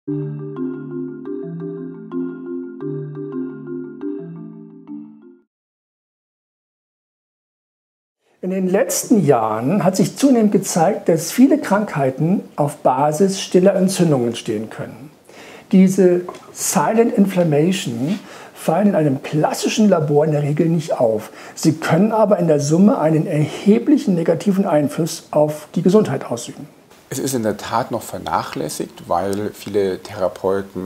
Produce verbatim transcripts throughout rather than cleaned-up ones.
In den letzten Jahren hat sich zunehmend gezeigt, dass viele Krankheiten auf Basis stiller Entzündungen entstehen können. Diese Silent Inflammation fallen in einem klassischen Labor in der Regel nicht auf. Sie können aber in der Summe einen erheblichen negativen Einfluss auf die Gesundheit ausüben. Es ist in der Tat noch vernachlässigt, weil viele Therapeuten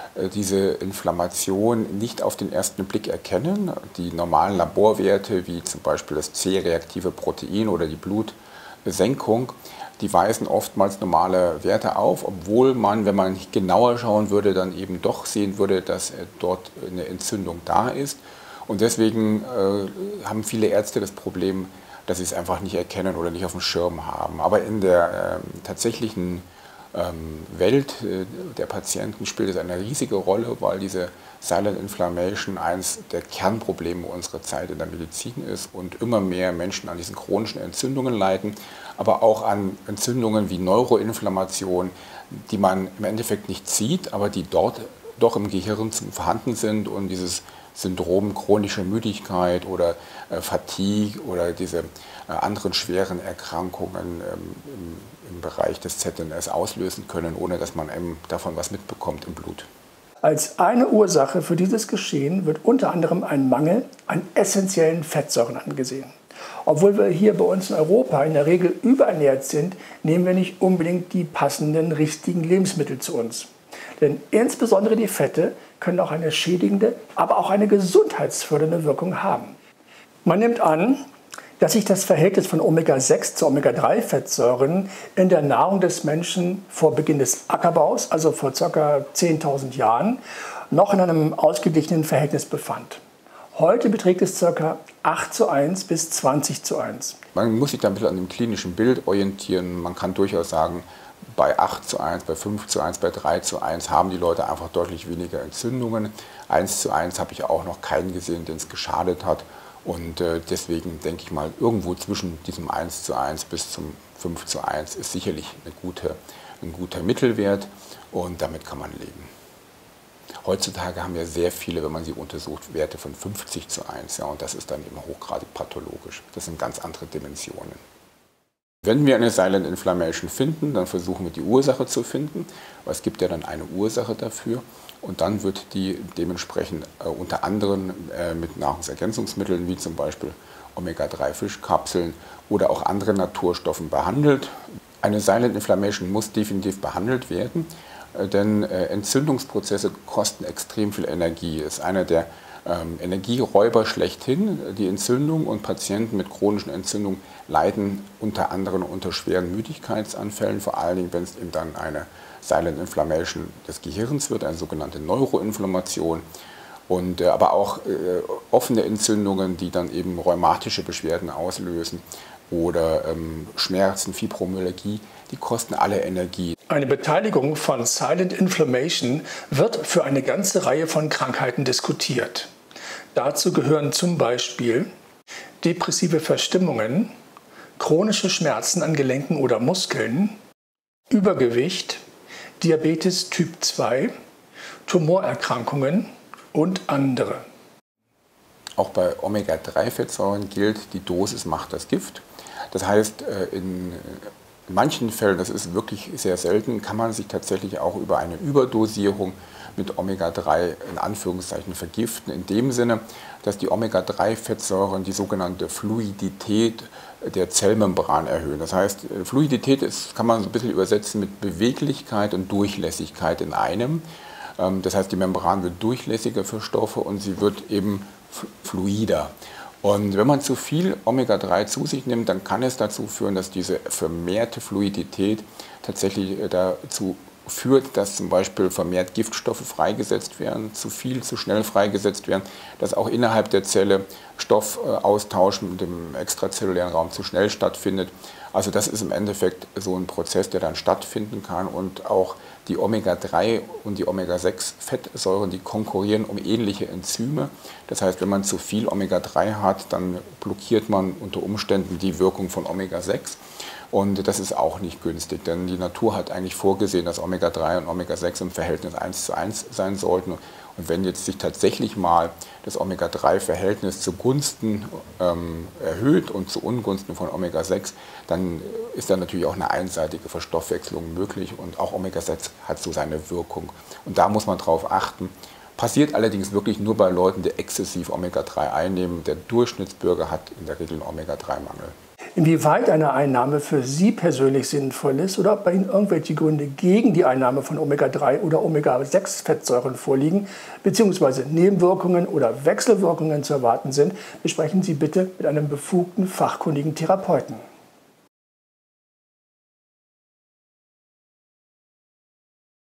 diese Inflammation nicht auf den ersten Blick erkennen. Die normalen Laborwerte, wie zum Beispiel das C-reaktive Protein oder die Blutsenkung, die weisen oftmals normale Werte auf, obwohl man, wenn man genauer schauen würde, dann eben doch sehen würde, dass dort eine Entzündung da ist. Und deswegen äh, haben viele Ärzte das Problem, dass sie es einfach nicht erkennen oder nicht auf dem Schirm haben. Aber in der äh, tatsächlichen ähm, Welt äh, der Patienten spielt es eine riesige Rolle, weil diese Silent Inflammation eines der Kernprobleme unserer Zeit in der Medizin ist und immer mehr Menschen an diesen chronischen Entzündungen leiden, aber auch an Entzündungen wie Neuroinflammation, die man im Endeffekt nicht sieht, aber die dort doch im Gehirn vorhanden sind und dieses Syndrom chronische Müdigkeit oder äh, Fatigue oder diese äh, anderen schweren Erkrankungen ähm, im, im Bereich des Z N S auslösen können, ohne dass man eben davon was mitbekommt im Blut. Als eine Ursache für dieses Geschehen wird unter anderem ein Mangel an essentiellen Fettsäuren angesehen. Obwohl wir hier bei uns in Europa in der Regel überernährt sind, nehmen wir nicht unbedingt die passenden, richtigen Lebensmittel zu uns. Denn insbesondere die Fette können auch eine schädigende, aber auch eine gesundheitsfördernde Wirkung haben. Man nimmt an, dass sich das Verhältnis von Omega sechs zu Omega drei Fettsäuren in der Nahrung des Menschen vor Beginn des Ackerbaus, also vor ca. zehntausend Jahren, noch in einem ausgeglichenen Verhältnis befand. Heute beträgt es ca. acht zu eins bis zwanzig zu eins. Man muss sich da ein bisschen an dem klinischen Bild orientieren. Man kann durchaus sagen, bei acht zu eins, bei fünf zu eins, bei drei zu eins haben die Leute einfach deutlich weniger Entzündungen. eins zu eins habe ich auch noch keinen gesehen, den es geschadet hat. Und äh, deswegen denke ich mal, irgendwo zwischen diesem eins zu eins bis zum fünf zu eins ist sicherlich eine gute, ein guter Mittelwert und damit kann man leben. Heutzutage haben ja sehr viele, wenn man sie untersucht, Werte von fünfzig zu eins. Ja, und das ist dann eben hochgradig pathologisch. Das sind ganz andere Dimensionen. Wenn wir eine Silent Inflammation finden, dann versuchen wir die Ursache zu finden, weil es gibt ja dann eine Ursache dafür und dann wird die dementsprechend äh, unter anderem äh, mit Nahrungsergänzungsmitteln wie zum Beispiel Omega drei Fischkapseln oder auch anderen Naturstoffen behandelt. Eine Silent Inflammation muss definitiv behandelt werden, äh, denn äh, Entzündungsprozesse kosten extrem viel Energie. Es ist einer der Ähm, Energieräuber schlechthin, die Entzündung, und Patienten mit chronischen Entzündungen leiden unter anderem unter schweren Müdigkeitsanfällen, vor allen Dingen, wenn es eben dann eine Silent Inflammation des Gehirns wird, eine sogenannte Neuroinflammation, und äh, aber auch äh, offene Entzündungen, die dann eben rheumatische Beschwerden auslösen oder ähm, Schmerzen, Fibromyalgie, die kosten alle Energie. Eine Beteiligung von Silent Inflammation wird für eine ganze Reihe von Krankheiten diskutiert. Dazu gehören zum Beispiel depressive Verstimmungen, chronische Schmerzen an Gelenken oder Muskeln, Übergewicht, Diabetes Typ zwei, Tumorerkrankungen und andere. Auch bei Omega drei Fettsäuren gilt, die Dosis macht das Gift. Das heißt, in In manchen Fällen, das ist wirklich sehr selten, kann man sich tatsächlich auch über eine Überdosierung mit Omega drei in Anführungszeichen vergiften, in dem Sinne, dass die Omega drei Fettsäuren die sogenannte Fluidität der Zellmembran erhöhen. Das heißt, Fluidität ist, kann man so ein bisschen übersetzen mit Beweglichkeit und Durchlässigkeit in einem. Das heißt, die Membran wird durchlässiger für Stoffe und sie wird eben fluider. Und wenn man zu viel Omega drei zu sich nimmt, dann kann es dazu führen, dass diese vermehrte Fluidität tatsächlich dazu führt, dass zum Beispiel vermehrt Giftstoffe freigesetzt werden, zu viel, zu schnell freigesetzt werden, dass auch innerhalb der Zelle Stoffaustausch mit dem extrazellulären Raum zu schnell stattfindet. Also das ist im Endeffekt so ein Prozess, der dann stattfinden kann, und auch die Omega drei und die Omega sechs Fettsäuren, die konkurrieren um ähnliche Enzyme. Das heißt, wenn man zu viel Omega drei hat, dann blockiert man unter Umständen die Wirkung von Omega sechs. Und das ist auch nicht günstig, denn die Natur hat eigentlich vorgesehen, dass Omega drei und Omega sechs im Verhältnis eins zu eins sein sollten. Und wenn jetzt sich tatsächlich mal das Omega drei Verhältnis zugunsten ähm, erhöht und zu Ungunsten von Omega sechs, dann ist da natürlich auch eine einseitige Verstoffwechslung möglich und auch Omega sechs hat so seine Wirkung. Und da muss man drauf achten. Passiert allerdings wirklich nur bei Leuten, die exzessiv Omega drei einnehmen. Der Durchschnittsbürger hat in der Regel einen Omega drei Mangel. Inwieweit eine Einnahme für Sie persönlich sinnvoll ist oder ob bei Ihnen irgendwelche Gründe gegen die Einnahme von Omega drei oder Omega sechs Fettsäuren vorliegen, beziehungsweise Nebenwirkungen oder Wechselwirkungen zu erwarten sind, besprechen Sie bitte mit einem befugten, fachkundigen Therapeuten.